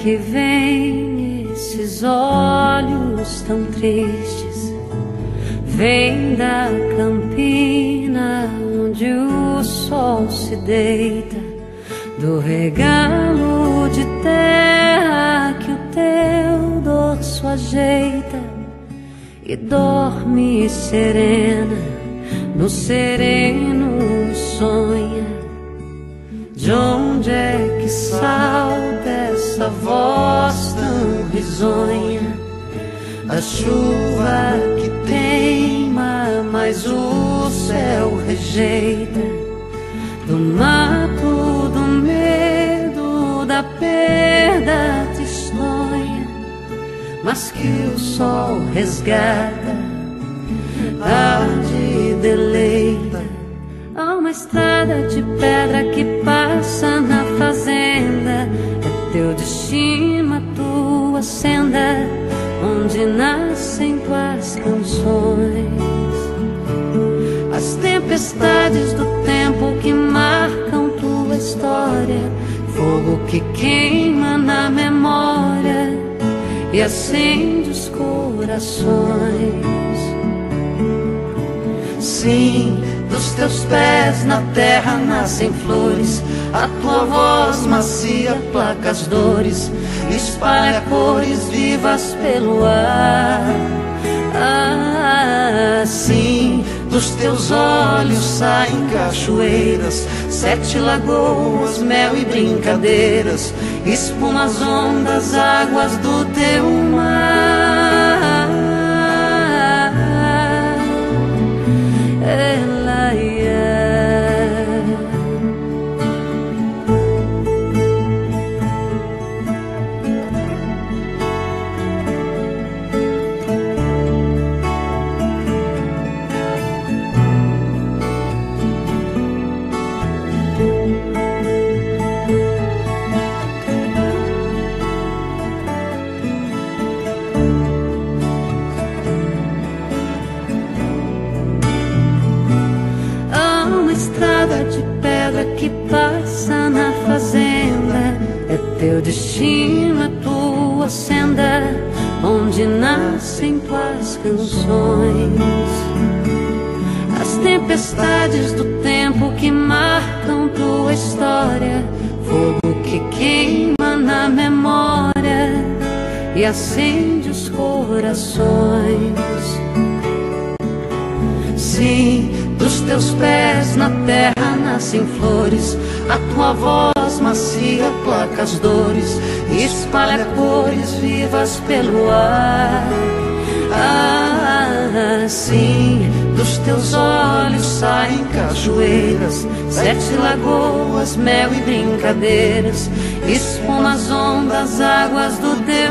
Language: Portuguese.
que vem esses olhos tão tristes? Vem da campina onde o sol se deita, do regalo de terra que o teu dorso ajeita, e dorme serena, no sereno sonha. De onde é que salta essa voz tão risonha? Da chuva que teima, mas o céu rejeita, do mato, do medo, da perda tristonha, mas que o sol resgata, tarde e deleita. Há uma estrada de pedra que passa na fazenda, é teu destino, a tua senda, onde nascem tuas canções. As tempestades do tempo que marcam tua história, fogo que queima na memória e acende os corações. Sim, dos teus pés na terra nascem flores, a tua voz macia placa as dores, espalha cores vivas pelo ar. Sim, dos teus olhos saem cachoeiras, 7 lagoas, mel e brincadeiras, espuma as ondas, águas do teu mar. De pedra que passa na fazenda, é teu destino, a tua senda, onde nascem tuas canções. As tempestades do tempo que marcam tua história, fogo que queima na memória e acende os corações. Sim, dos teus pés na terra nascem flores, a tua voz macia placa as dores, espalha cores vivas pelo ar. Sim, dos teus olhos saem cachoeiras, 7 lagoas, mel e brincadeiras, espuma as ondas, águas do teu